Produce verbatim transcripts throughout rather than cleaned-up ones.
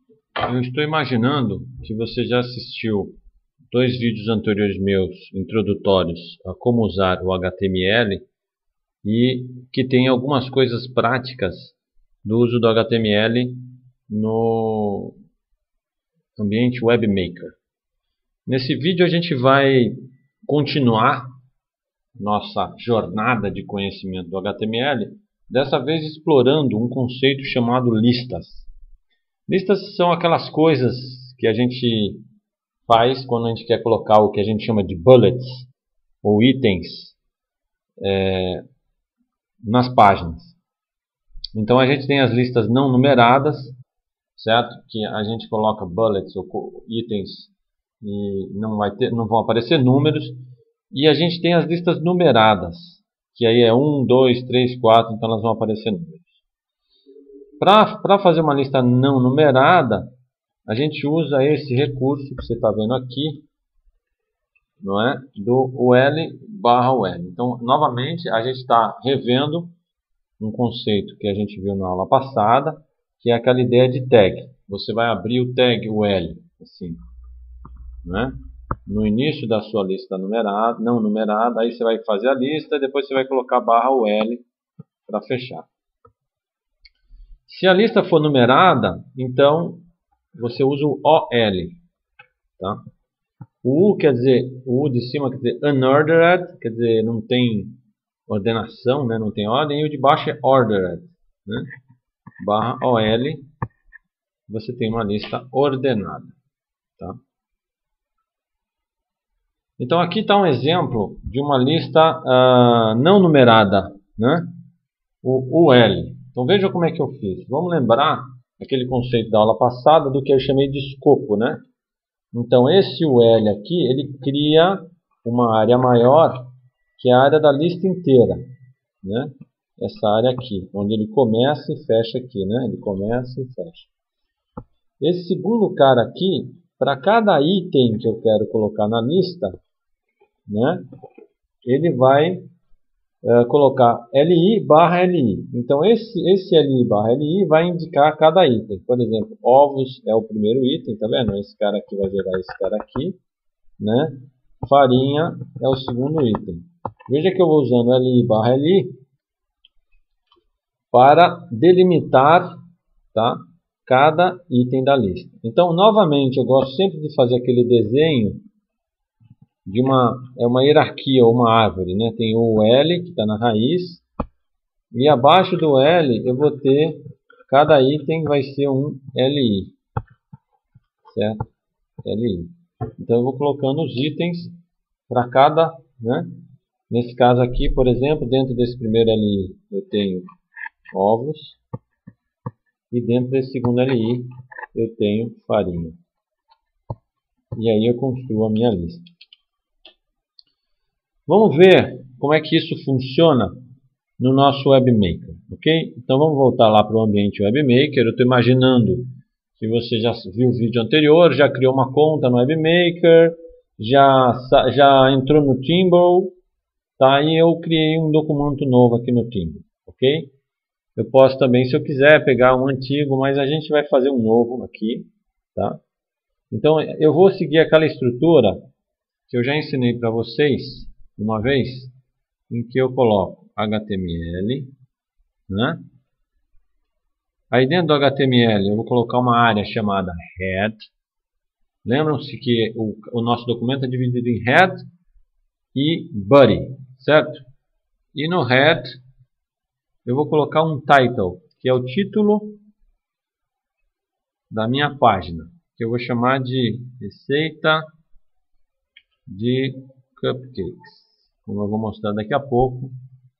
Eu estou imaginando que você já assistiu dois vídeos anteriores meus introdutórios a como usar o H T M L e que tem algumas coisas práticas do uso do H T M L no ambiente WebMaker. Nesse vídeo a gente vai continuar nossa jornada de conhecimento do H T M L, dessa vez explorando um conceito chamado listas. Listas são aquelas coisas que a gente faz quando a gente quer colocar o que a gente chama de bullets ou itens é, nas páginas. Então a gente tem as listas não numeradas, certo? Que a gente coloca bullets ou itens e não, vai ter, não vão aparecer números. E a gente tem as listas numeradas, que aí é um, dois, três, quatro, então elas vão aparecer números. Para fazer uma lista não numerada, a gente usa esse recurso que você está vendo aqui, não é? Do U L barra U L. Então, novamente, a gente está revendo um conceito que a gente viu na aula passada, que é aquela ideia de tag. Você vai abrir o tag U L, assim, não é? No início da sua lista numerada, não numerada, aí você vai fazer a lista e depois você vai colocar barra U L para fechar. Se a lista for numerada, então você usa o O L. Tá? O U quer dizer, o U de cima quer dizer unordered, quer dizer, não tem ordenação, né? Não tem ordem, e o de baixo é ordered. Né? Barra O L, você tem uma lista ordenada. Tá? Então aqui está um exemplo de uma lista uh, não numerada, né? O U L. Então veja como é que eu fiz. Vamos lembrar aquele conceito da aula passada do que eu chamei de escopo, né? Então esse U L aqui, ele cria uma área maior que é a área da lista inteira, né? Essa área aqui, onde ele começa e fecha aqui, né? Ele começa e fecha. Esse segundo cara aqui, para cada item que eu quero colocar na lista, né? Ele vai uh, colocar Li barra Li. Então esse, esse Li barra Li vai indicar cada item. Por exemplo, ovos é o primeiro item, tá vendo? Esse cara aqui vai gerar esse cara aqui, né? Farinha é o segundo item. Veja que eu vou usando Li barra Li para delimitar, tá? Cada item da lista. Então, novamente, eu gosto sempre de fazer aquele desenho de uma, é uma hierarquia ou uma árvore, né? Tem o L que está na raiz e abaixo do L eu vou ter, cada item vai ser um Li, certo? Li. Então eu vou colocando os itens para cada, né? Nesse caso aqui, por exemplo, dentro desse primeiro Li eu tenho ovos e dentro desse segundo Li eu tenho farinha. E aí eu construo a minha lista. Vamos ver como é que isso funciona no nosso WebMaker, ok? Então vamos voltar lá para o ambiente WebMaker. Eu estou imaginando que você já viu o vídeo anterior, já criou uma conta no WebMaker, já, já entrou no Timble, tá? E eu criei um documento novo aqui no Timble, ok? Eu posso também, se eu quiser, pegar um antigo, mas a gente vai fazer um novo aqui, tá? Então eu vou seguir aquela estrutura que eu já ensinei para vocês uma vez, em que eu coloco H T M L, né? Aí dentro do H T M L eu vou colocar uma área chamada head. Lembram-se que o, o nosso documento é dividido em head e body, certo? E no head eu vou colocar um title, que é o título da minha página, que eu vou chamar de receita de cupcakes. Como eu vou mostrar daqui a pouco,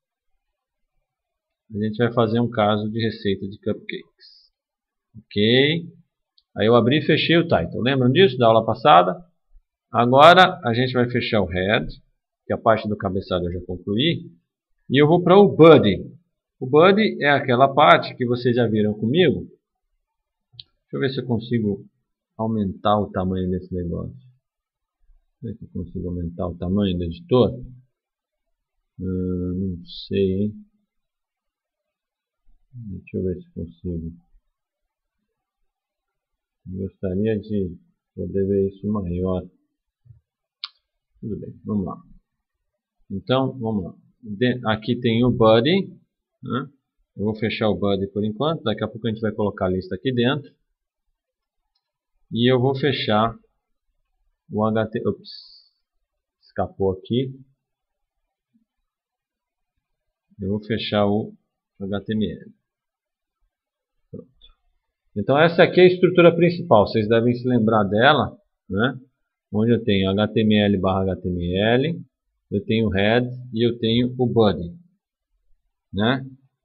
a gente vai fazer um caso de receita de cupcakes. Ok? Aí eu abri e fechei o title. Lembram disso da aula passada? Agora a gente vai fechar o head, que a parte do cabeçalho eu já concluí. E eu vou para o body. O body é aquela parte que vocês já viram comigo. Deixa eu ver se eu consigo aumentar o tamanho desse negócio. Deixa eu ver se eu consigo aumentar o tamanho do editor. Hum, não sei, hein? Deixa eu ver se consigo. Gostaria de poder ver isso maior. Tudo bem, vamos lá. Então, vamos lá. De, aqui tem o body, né? Eu vou fechar o body por enquanto. Daqui a pouco a gente vai colocar a lista aqui dentro. E eu vou fechar o H T M L. Ups, escapou aqui. Eu vou fechar o H T M L. Pronto. Então essa aqui é a estrutura principal. Vocês devem se lembrar dela, né? Onde eu tenho H T M L barra H T M L, eu tenho o head e eu tenho o body, né?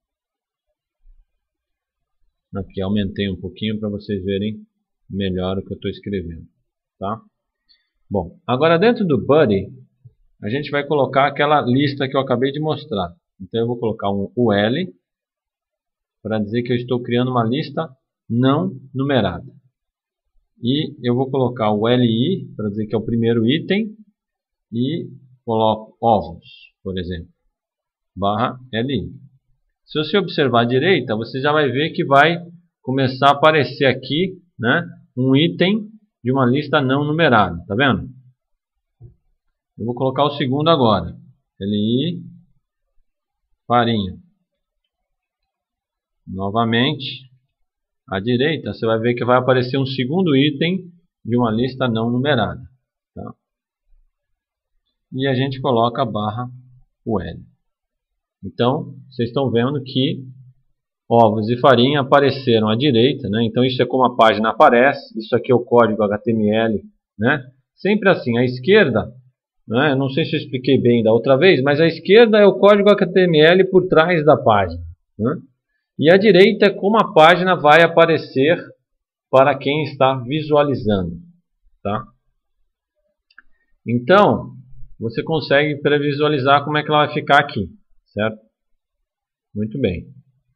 Aqui aumentei um pouquinho para vocês verem melhor o que eu estou escrevendo, tá? Bom, agora dentro do body a gente vai colocar aquela lista que eu acabei de mostrar. Então eu vou colocar um U L para dizer que eu estou criando uma lista não numerada. E eu vou colocar o L I para dizer que é o primeiro item e coloco ovos, por exemplo, barra L I. Se você observar à direita, você já vai ver que vai começar a aparecer aqui, né, um item de uma lista não numerada, tá vendo? Eu vou colocar o segundo agora, L I, farinha. Novamente, à direita, você vai ver que vai aparecer um segundo item de uma lista não numerada. Tá? E a gente coloca a barra U L. Então, vocês estão vendo que ovos e farinha apareceram à direita, né? Então isso é como a página aparece, isso aqui é o código H T M L, né? Sempre assim, à esquerda, né? Eu não sei se eu expliquei bem da outra vez, mas à esquerda é o código H T M L por trás da página, né? E à direita é como a página vai aparecer para quem está visualizando, tá? Então, você consegue previsualizar como é que ela vai ficar aqui, certo? Muito bem.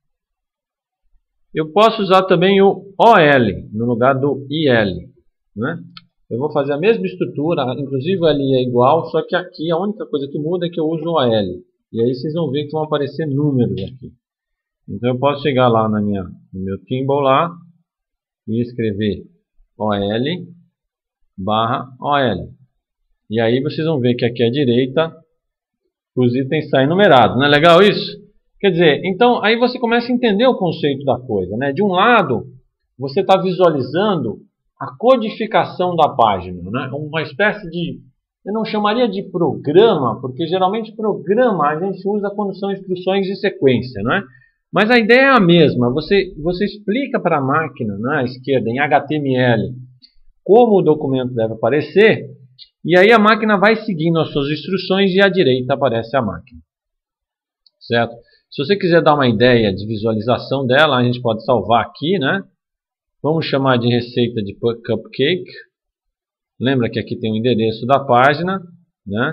Eu posso usar também o O L no lugar do I L, né? Eu vou fazer a mesma estrutura, inclusive o L I é igual, só que aqui a única coisa que muda é que eu uso o O L. E aí vocês vão ver que vão aparecer números aqui. Então eu posso chegar lá na minha, no meu Timble lá e escrever O L barra O L. E aí vocês vão ver que aqui à direita os itens saem numerados. Não é legal isso? Quer dizer, então aí você começa a entender o conceito da coisa, né? De um lado, você está visualizando a codificação da página, né? Uma espécie de, eu não chamaria de programa, porque geralmente programa a gente usa quando são instruções de sequência, não é? Mas a ideia é a mesma, você, você explica para a máquina, né, à esquerda, em H T M L, como o documento deve aparecer, e aí a máquina vai seguindo as suas instruções e à direita aparece a máquina. Certo? Se você quiser dar uma ideia de visualização dela, a gente pode salvar aqui, né? Vamos chamar de receita de cupcake. Lembra que aqui tem o endereço da página, né?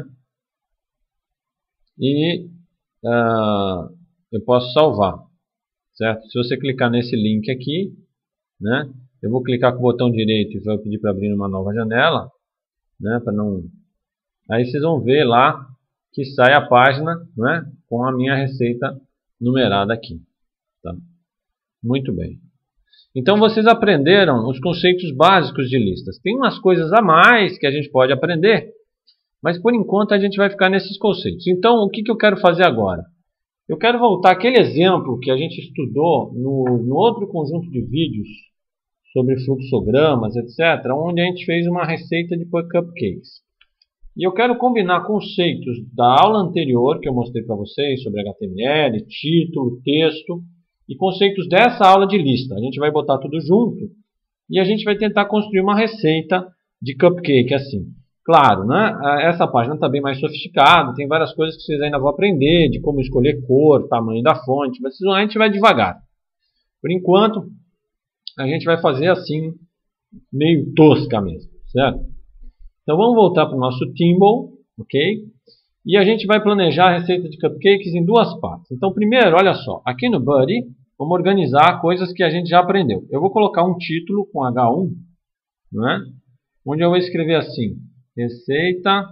E uh, eu posso salvar, certo? Se você clicar nesse link aqui, né? Eu vou clicar com o botão direito e vou pedir para abrir uma nova janela, né? Para não. Aí vocês vão ver lá que sai a página, né? Com a minha receita numerada aqui, tá? Muito bem. Então vocês aprenderam os conceitos básicos de listas. Tem umas coisas a mais que a gente pode aprender, mas por enquanto a gente vai ficar nesses conceitos. Então o que, que eu quero fazer agora? Eu quero voltar àquele exemplo que a gente estudou no, no outro conjunto de vídeos sobre fluxogramas, etcétera, onde a gente fez uma receita de cupcakes. E eu quero combinar conceitos da aula anterior que eu mostrei para vocês sobre H T M L, título, texto, e conceitos dessa aula de lista. A gente vai botar tudo junto e a gente vai tentar construir uma receita de cupcake assim. Claro, né? Essa página está bem mais sofisticada, tem várias coisas que vocês ainda vão aprender, de como escolher cor, tamanho da fonte, mas a gente vai devagar. Por enquanto, a gente vai fazer assim, meio tosca mesmo, certo? Então vamos voltar para o nosso Timble, ok? E a gente vai planejar a receita de cupcakes em duas partes. Então primeiro, olha só, aqui no Buddy, vamos organizar coisas que a gente já aprendeu. Eu vou colocar um título com H um, não é? Onde eu vou escrever assim, receita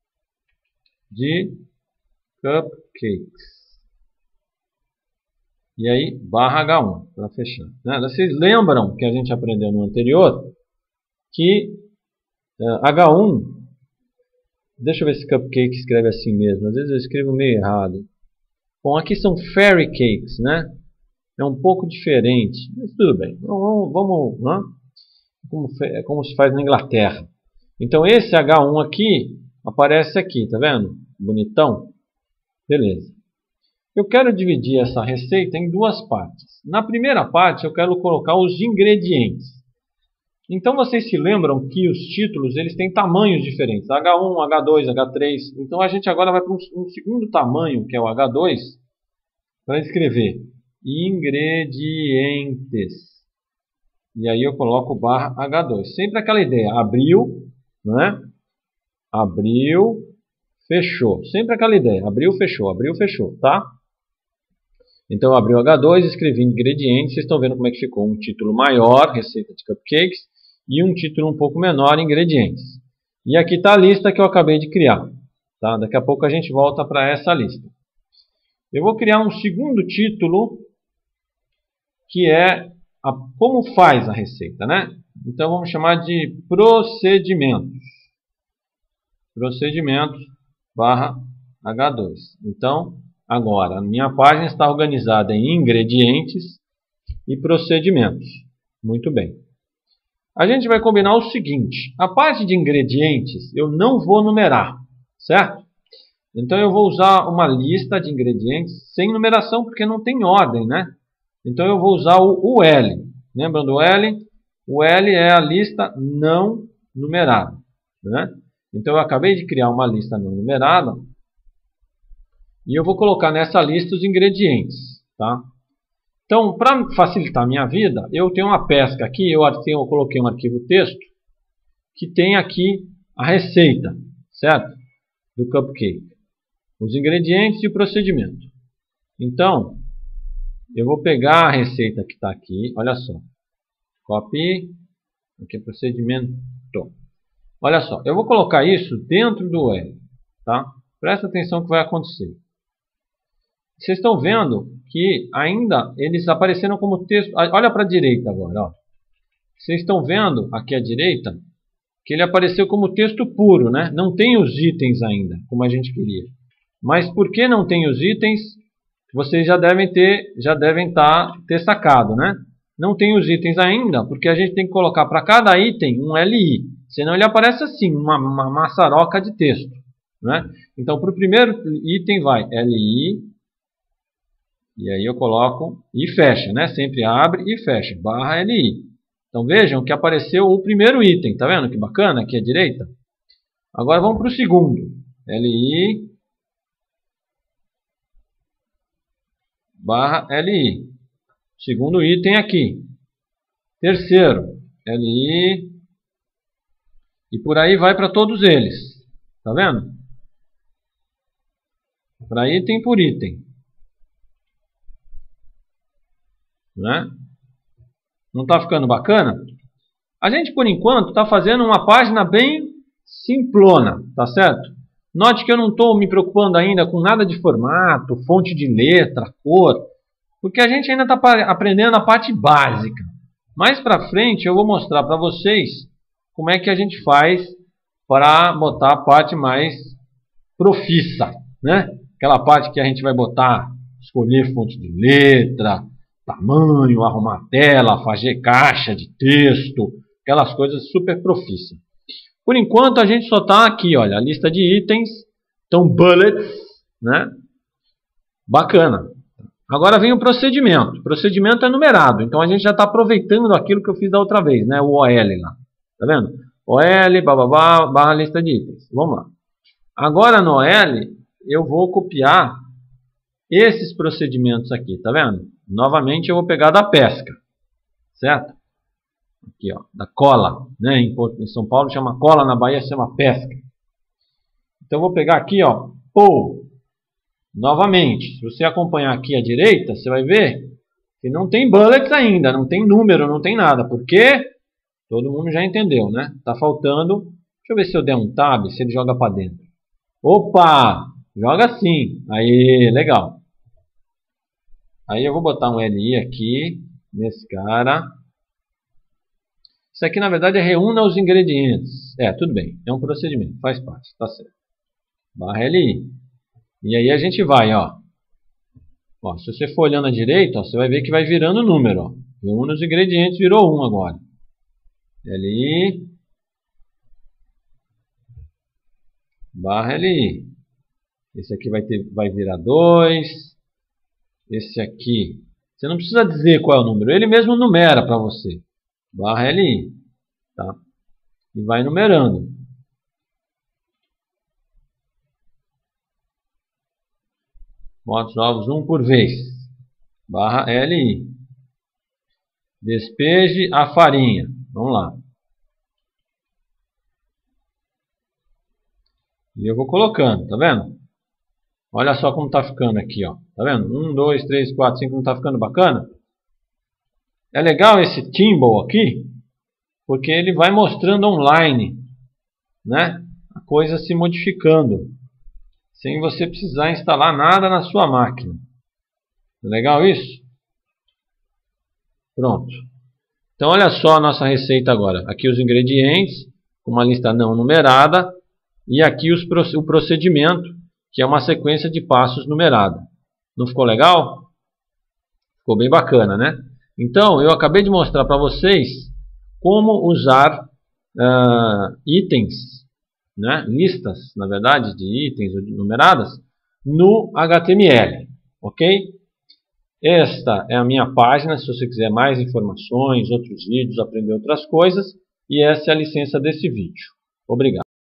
de cupcakes. E aí, barra H um, para fechar. Né? Vocês lembram que a gente aprendeu no anterior que uh, H um, deixa eu ver se Cupcake escreve assim mesmo, às vezes eu escrevo meio errado. Bom, aqui são Fairy Cakes, né? É um pouco diferente, mas tudo bem. Vamos, vamos né? como, como se faz na Inglaterra. Então esse H um aqui aparece aqui, tá vendo? Bonitão. Beleza. Eu quero dividir essa receita em duas partes. Na primeira parte eu quero colocar os ingredientes. Então vocês se lembram que os títulos eles têm tamanhos diferentes. H um, H dois, H três. Então a gente agora vai para um, um segundo tamanho, que é o H dois, para escrever ingredientes. E aí eu coloco barra H dois. Sempre aquela ideia. Abriu, né? Abriu, fechou. Sempre aquela ideia. Abriu, fechou, abriu, fechou, tá? Então eu abri o H dois, escrevi ingredientes. Vocês estão vendo como é que ficou um título maior, receita de cupcakes, e um título um pouco menor, ingredientes. E aqui está a lista que eu acabei de criar. Tá? Daqui a pouco a gente volta para essa lista. Eu vou criar um segundo título, que é a, como faz a receita, né? Então vamos chamar de procedimentos. Procedimentos barra H dois. Então, agora, a minha página está organizada em ingredientes e procedimentos. Muito bem. A gente vai combinar o seguinte. A parte de ingredientes eu não vou numerar, certo? Então eu vou usar uma lista de ingredientes sem numeração, porque não tem ordem, né? Então eu vou usar o U L. Lembram do L? O L é a lista não numerada, né? Então eu acabei de criar uma lista não numerada e eu vou colocar nessa lista os ingredientes, tá? Então, para facilitar a minha vida, eu tenho uma pesca aqui, eu, tenho, eu coloquei um arquivo texto que tem aqui a receita, certo? Do cupcake. Os ingredientes e o procedimento. Então, eu vou pegar a receita que está aqui, olha só. Copy, aqui é procedimento. Olha só, eu vou colocar isso dentro do L, tá? Presta atenção no que vai acontecer. Vocês estão vendo que ainda eles apareceram como texto. Olha para a direita agora. Ó. Vocês estão vendo aqui à direita que ele apareceu como texto puro, né? Não tem os itens ainda, como a gente queria. Mas por que não tem os itens? Vocês já devem ter, já devem estar ter sacado, né? Não tem os itens ainda, porque a gente tem que colocar para cada item um L I. Senão ele aparece assim, uma, uma maçaroca de texto, né? Então, para o primeiro item vai L I. E aí eu coloco e fecha, né? Sempre abre e fecha, barra L I. Então vejam que apareceu o primeiro item, tá vendo que bacana aqui à direita? Agora vamos para o segundo. L I barra L I. Segundo item aqui. Terceiro, L I. E por aí vai para todos eles. Tá vendo? Para item por item. Né? Não está ficando bacana? A gente, por enquanto, está fazendo uma página bem simplona, tá certo? Note que eu não estou me preocupando ainda com nada de formato, fonte de letra, cor, porque a gente ainda está aprendendo a parte básica. Mais para frente eu vou mostrar para vocês como é que a gente faz para botar a parte mais profissa, né? Aquela parte que a gente vai botar, escolher fonte de letra, tamanho, arrumar a tela, fazer caixa de texto, aquelas coisas super profissa. Por enquanto a gente só está aqui, olha, a lista de itens, então bullets, né? Bacana. Agora vem o procedimento. O procedimento é numerado, então a gente já está aproveitando aquilo que eu fiz da outra vez, né? O O L lá, tá vendo? O L, bababá, barra lista de itens. Vamos lá. Agora no O L eu vou copiar esses procedimentos aqui, tá vendo? Novamente eu vou pegar da pesca, certo? Aqui, ó, da cola, né? Em, em São Paulo chama cola, na Bahia chama pesca. Então eu vou pegar aqui, ó, pou. Novamente, se você acompanhar aqui à direita, você vai ver que não tem bullets ainda, não tem número, não tem nada. Por quê? Todo mundo já entendeu, né? Tá faltando. Deixa eu ver se eu der um tab, se ele joga para dentro. Opa! Joga sim. Aí, legal. Aí eu vou botar um L I aqui, nesse cara. Isso aqui na verdade é reúna os ingredientes. É, tudo bem, é um procedimento, faz parte, tá certo. Barra L I. E aí a gente vai, ó. Ó, se você for olhando à direita, ó, você vai ver que vai virando número, ó. Reúna os ingredientes, virou um agora. L I. Barra L I. Esse aqui vai, ter, vai virar dois. Esse aqui, você não precisa dizer qual é o número, ele mesmo numera para você. Barra L I. Tá? E vai numerando. Modos novos, um por vez. Barra L I. Despeje a farinha. Vamos lá. E eu vou colocando, tá vendo? Olha só como tá ficando aqui, ó. Tá vendo? um, dois, três, quatro, cinco, não tá ficando bacana? É legal esse Timble aqui, porque ele vai mostrando online, né? A coisa se modificando, sem você precisar instalar nada na sua máquina. É legal isso? Pronto. Então olha só a nossa receita agora. Aqui os ingredientes, uma lista não numerada, e aqui os, o procedimento, que é uma sequência de passos numerada. Não ficou legal? Ficou bem bacana, né? Então, eu acabei de mostrar para vocês como usar uh, itens, né? Listas, na verdade, de itens numeradas, no H T M L. Ok? Esta é a minha página, se você quiser mais informações, outros vídeos, aprender outras coisas. E essa é a licença desse vídeo. Obrigado.